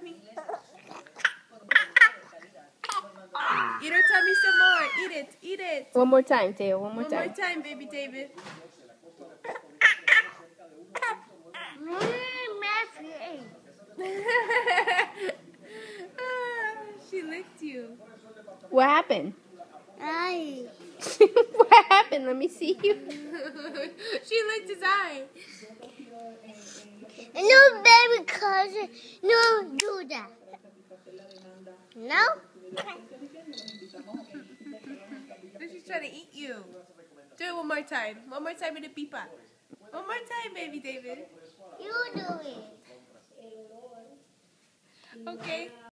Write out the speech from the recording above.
tummy. Eat her tummy some more. Eat it. Eat it. One more time, Teo. One more time. One more time, baby David. She licked you. What happened? Eye. What happened? Let me see you. She licked his eye. No, baby cousin. No, do that. No? She's trying to eat you. Do it one more time. One more time with the peepa. One more time, baby David. You do it. Okay.